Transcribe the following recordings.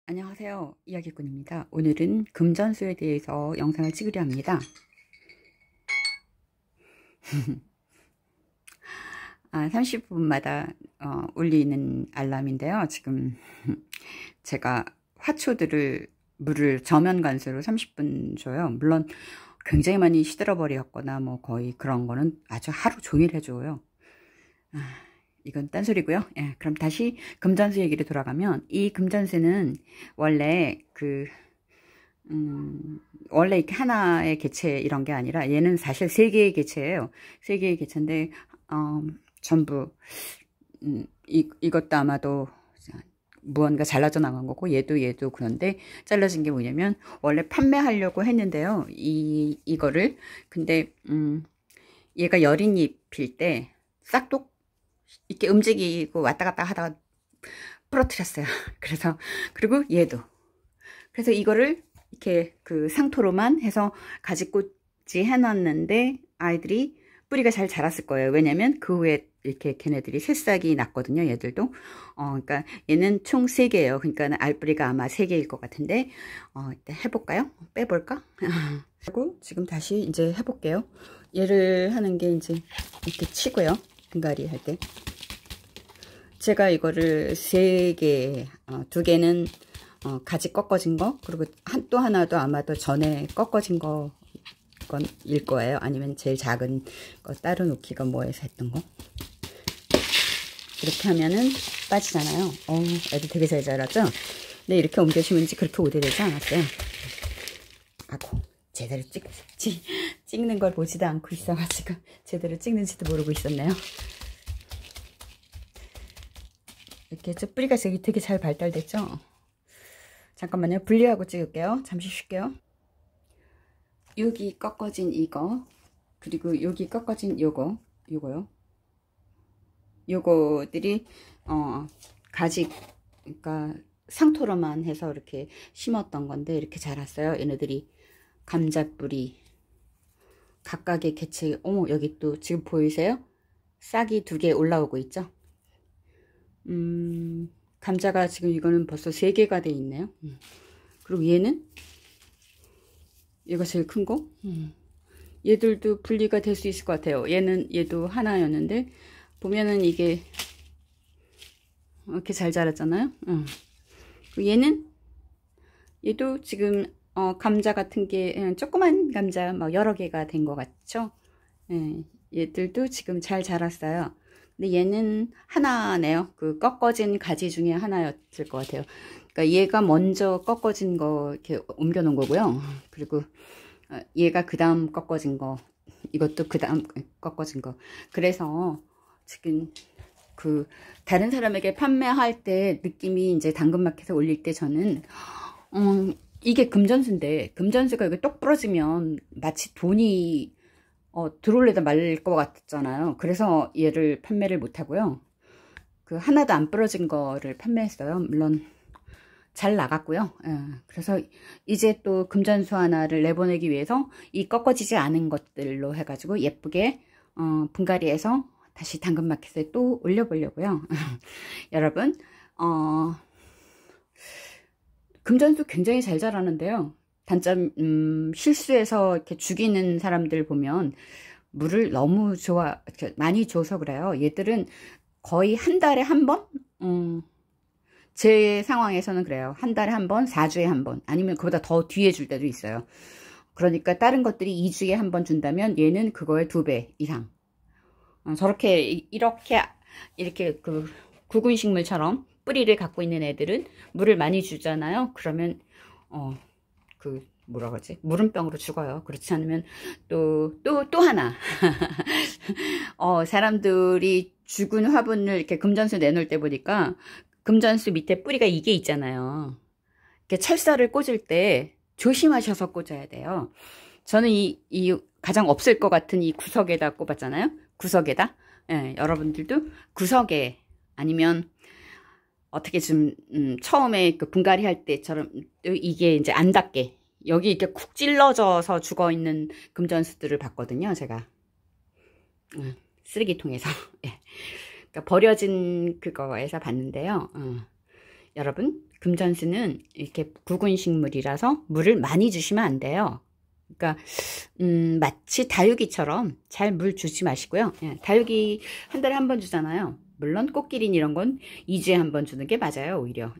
안녕하세요. 이야기꾼입니다. 오늘은 금전수에 대해서 영상을 찍으려 합니다. 30분마다 울리는 알람인데요. 지금 제가 화초들을 물을 저면 관수로 30분 줘요. 물론 굉장히 많이 시들어 버렸거나 뭐 거의 그런 거는 아주 하루 종일 해줘요. 이건 딴소리고요. 예, 그럼 다시 금전수 얘기로 돌아가면, 이 금전수는 원래 원래 이렇게 하나의 개체 이런 게 아니라 얘는 사실 3개의 개체예요. 3개의 개체인데 전부 이것도 아마도 무언가 잘라져 나간 거고, 얘도 그런데 잘라진 게 뭐냐면, 원래 판매하려고 했는데요. 이거를 근데 얘가 여린 잎일 때 싹둑 이렇게 움직이고 왔다 갔다 하다가 부러뜨렸어요. 그리고 얘도. 그래서 이거를 이렇게 그 상토로만 해서 가지꽂이 해놨는데 아이들이 뿌리가 잘 자랐을 거예요. 왜냐면 그 후에 이렇게 걔네들이 새싹이 났거든요. 얘들도. 그러니까 얘는 총 3개예요. 그러니까 알뿌리가 아마 3개일 것 같은데, 일단 해볼까요? 빼볼까? 그리고 지금 다시 이제 해볼게요. 얘를 하는 게 이제 이렇게 치고요. 분갈이 할 때. 제가 이거를 3개, 2개는 가지 꺾어진 거, 그리고 또 하나도 아마도 전에 꺾어진 건일 거예요. 아니면 제일 작은 거 따로 놓기가 뭐해서 했던 거. 이렇게 하면은 빠지잖아요. 애들 되게 잘 자랐죠? 근데 이렇게 옮겨주면 그렇게 오래되지 않았어요. 아고, 제대로 찍는 걸 보지도 않고 있어가지고 제대로 찍는지도 모르고 있었네요. 이렇게 뿌리가 되게 잘 발달됐죠? 잠깐만요. 분리하고 찍을게요. 잠시 쉴게요. 여기 꺾어진 이거, 그리고 여기 꺾어진 요거요. 요거들이 가지, 그러니까 상토로만 해서 이렇게 심었던 건데 이렇게 자랐어요. 얘네들이 감자뿌리 각각의 개체. 여기 또 지금 보이세요? 싹이 2개 올라오고 있죠? 감자가 지금 이거는 벌써 3개가 돼 있네요. 그리고 얘가 제일 큰 거. 얘들도 분리가 될 수 있을 것 같아요. 얘도 하나였는데 보면은 이게 이렇게 잘 자랐잖아요. 그리고 얘도 지금 감자 같은 게 조그만 감자 막 여러 개가 된 것 같죠. 얘들도 지금 잘 자랐어요. 근데 얘는 하나네요. 그 꺾어진 가지 중에 하나였을 것 같아요. 그러니까 얘가 먼저 꺾어진 거 이렇게 옮겨 놓은 거고요. 그리고 얘가 그 다음 꺾어진 거, 이것도 그 다음 꺾어진 거. 그래서 지금 다른 사람에게 판매할 때 느낌이, 이제 당근마켓에 올릴 때 저는 이게 금전수인데, 금전수가 여기 똑 부러지면 마치 돈이 들어올래다 말 것 같잖아요. 그래서 얘를 판매를 못하고요. 하나도 안 부러진 거를 판매했어요. 물론 잘 나갔고요. 그래서 이제 또 금전수 하나를 내보내기 위해서 이 꺾어지지 않은 것들로 해가지고 예쁘게 분갈이해서 다시 당근마켓에 또 올려보려고요. 여러분, 금전수 굉장히 잘 자라는데요. 단점, 실수해서 이렇게 죽이는 사람들 보면 물을 너무 많이 줘서 그래요. 얘들은 거의 한 달에 한 번? 제 상황에서는 그래요. 한 달에 한 번, 4주에 한 번, 아니면 그보다 더 뒤에 줄 때도 있어요. 그러니까 다른 것들이 2주에 한 번 준다면 얘는 그거의 2배 이상. 이렇게 구근식물처럼 뿌리를 갖고 있는 애들은 물을 많이 주잖아요. 그러면 뭐라 그러지? 물음병으로 죽어요. 그렇지 않으면 또 하나. 사람들이 죽은 화분을 이렇게 금전수 내놓을 때 보니까 금전수 밑에 뿌리가 이게 있잖아요. 이렇게 철사를 꽂을 때 조심하셔서 꽂아야 돼요. 저는 이 가장 없을 것 같은 이 구석에다 꼽았잖아요. 구석에다. 여러분들도 구석에, 아니면 어떻게 좀 처음에 분갈이 할 때처럼 이게 이제 안 닿게 여기 이렇게 쿡 찔러져서 죽어 있는 금전수들을 봤거든요. 제가 쓰레기통에서. 그러니까 버려진 그거에서 봤는데요. 여러분, 금전수는 이렇게 굵은 식물이라서 물을 많이 주시면 안 돼요. 그러니까 마치 다육이처럼 잘 물 주지 마시고요. 예, 다육이 한 달에 한 번 주잖아요. 물론 꽃기린 이런 건 2주에 한 번 주는 게 맞아요. 오히려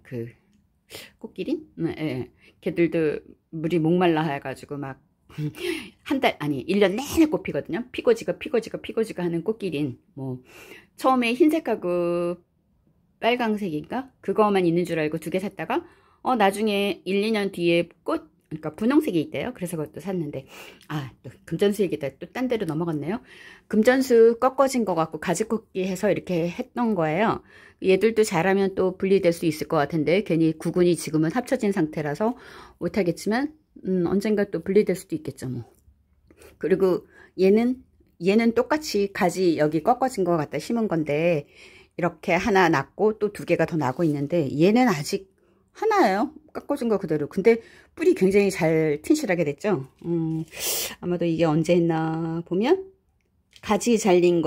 꽃기린? 걔들도 물이 목말라 해가지고 막 한 달 아니 1년 내내 꽃 피거든요. 피고지가 하는 꽃기린. 뭐 처음에 흰색하고 빨강색인가? 그거만 있는 줄 알고 2개 샀다가 나중에 1, 2년 뒤에 그러니까 분홍색이 있대요. 그래서 그것도 샀는데 또 금전수 얘기다 또 딴 데로 넘어갔네요. 금전수 꺾어진 거 같고 가지 꺾기 해서 이렇게 했던 거예요. 얘들도 자라면 또 분리될 수 있을 것 같은데 괜히 구근이 지금은 합쳐진 상태라서 못하겠지만 언젠가 또 분리될 수도 있겠죠 뭐. 그리고 얘는 똑같이 가지 여기 꺾어진 것 같다 심은 건데 이렇게 하나 났고 또 2개가 더 나고 있는데 얘는 아직 하나예요. 꺾어진 거 그대로. 근데 뿌리 굉장히 잘 튼실하게 됐죠. 아마도 이게 언제 했나 보면 가지 잘린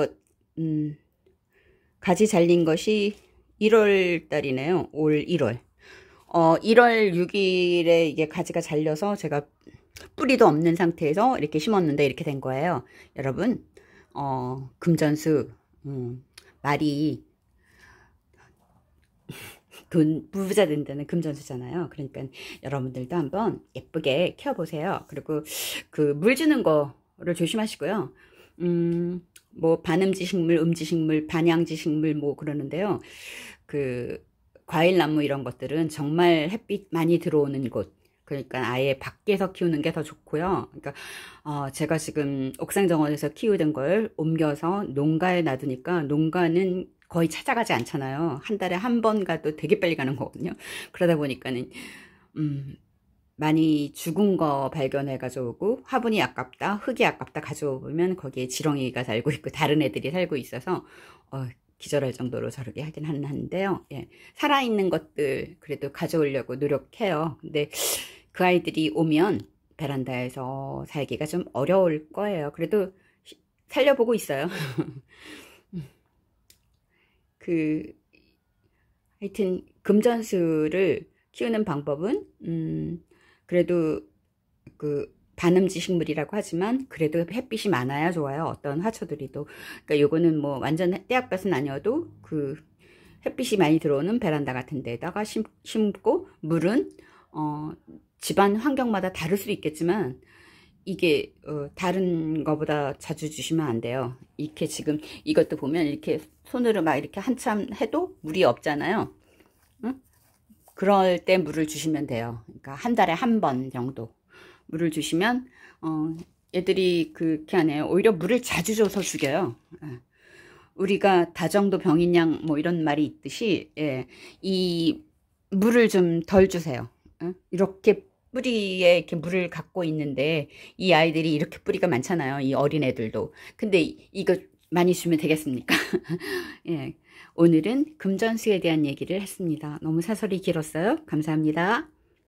것이 1월 달이네요. 올 1월. 1월 6일에 이게 가지가 잘려서 제가 뿌리도 없는 상태에서 이렇게 심었는데 이렇게 된 거예요. 여러분, 금전수, 말이 돈 부자 된다는 금전수잖아요. 그러니까 여러분들도 한번 예쁘게 키워보세요. 그리고 그 물 주는 거를 조심하시고요. 뭐 반음지식물, 음지식물, 반양지식물 뭐 그러는데요. 그 과일나무 이런 것들은 정말 햇빛 많이 들어오는 곳, 그러니까 아예 밖에서 키우는 게 더 좋고요. 그러니까 제가 지금 옥상 정원에서 키우던 걸 옮겨서 농가에 놔두니까 농가는 거의 찾아가지 않잖아요. 한 달에 한 번 가도 되게 빨리 가는 거거든요. 그러다 보니까는 많이 죽은 거 발견해 가져오고 화분이 아깝다, 흙이 아깝다 가져오면 거기에 지렁이가 살고 있고 다른 애들이 살고 있어서 기절할 정도로 저렇게 하긴 하는데요. 예, 살아있는 것들 그래도 가져오려고 노력해요. 근데 그 아이들이 오면 베란다에서 살기가 좀 어려울 거예요. 그래도 살려보고 있어요. 하여튼 금전수를 키우는 방법은 그래도 반음지 식물이라고 하지만 그래도 햇빛이 많아야 좋아요. 어떤 화초들이도. 그러니까 요거는 뭐 완전 떼약볕은 아니어도 햇빛이 많이 들어오는 베란다 같은 데다가 심고 물은 집안 환경마다 다를 수 있겠지만 이게 다른 거보다 자주 주시면 안 돼요. 이렇게 지금 이것도 보면 이렇게 손으로 막 이렇게 한참 해도 물이 없잖아요. 응? 그럴 때 물을 주시면 돼요. 그러니까 한 달에 한 번 정도 물을 주시면 애들이 그렇게 하네요. 오히려 물을 자주 줘서 죽여요. 우리가 다정도 병인양 뭐 이런 말이 있듯이 이 물을 좀 덜 주세요. 이렇게 뿌리에 이렇게 물을 갖고 있는데 이 아이들이 이렇게 뿌리가 많잖아요. 이 어린 애들도. 근데 이거 많이 주면 되겠습니까? 오늘은 금전수에 대한 얘기를 했습니다. 너무 사설이 길었어요. 감사합니다.